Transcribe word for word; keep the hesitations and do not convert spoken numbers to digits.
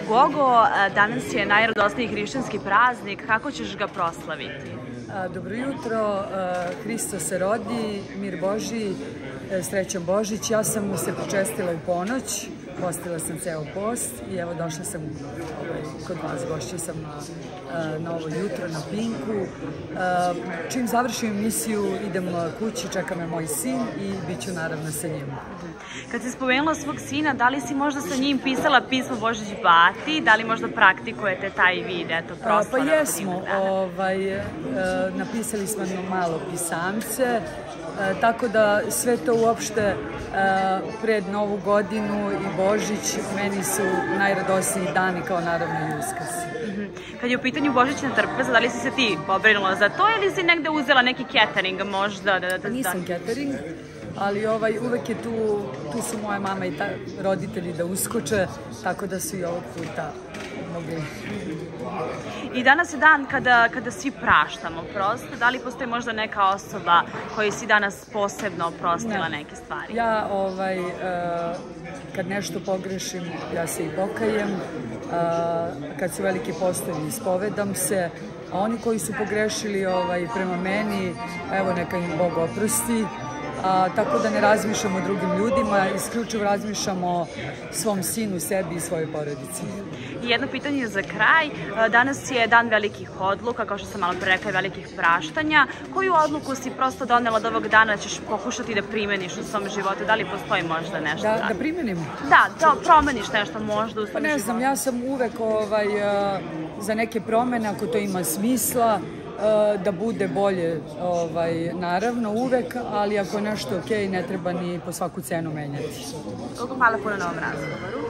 Gogo, danas je najradosniji hrišćanski praznik. Kako ćeš ga proslaviti? Dobro jutro, Hristo se rodi, mir Božji, srećan Božić. Ja sam se počestila u ponoć, postila sam ceo post i evo došla sam kod vas, gošća sam na ovo jutro na Pinku. Čim završim emisiju idem kući, čeka me moj sin i bit ću naravno sa njim. Kad si spomenula svog sina, da li si možda sa njim pisala pismo Božić Bati, da li možda praktikujete taj vid, eto, proslava? Pa jesmo, napisali smo jedno malo pisamce, tako da sve to uopšte pred Novu godinu i Božić meni su najradosniji dani, kao naravno i Uskrs. Kad je u pitanju božićna trpeza, da li si se ti pobrinula za to ili si negde uzela neki catering možda? Nisam catering, ali uvek je tu, tu su moja mama i roditelji da uskoče, tako da su i ovog puta mogli. I danas je dan kada svi praštamo prosto. Da li postoji možda neka osoba koju si danas posebno oprostila neke stvari? Ja, kad nešto pogrešim, ja se i pokajem. Kad su veliki postovi, ispovedam se. A oni koji su pogrešili prema meni, evo neka im Bog oprosti. Tako da ne razmišljamo o drugim ljudima, isključivo razmišljamo o svom sinu, sebi i svojoj porodici. I jedno pitanje za kraj. Danas je dan velikih odluka, kao što sam malo pre rekla, velikih praštanja. Koju odluku si prosto donela od ovog dana da ćeš pokušati da primeniš u svom životu? Da li postoji možda nešto? Da primenim? Da, da promeniš nešto možda u svom životu. Pa ne znam, ja sam uvek za neke promene, ako to ima smisla, da bude bolje, naravno, uvek, ali ako je nešto okej, ne treba ni po svaku cenu menjati. Hvala puno na ovom razgovoru.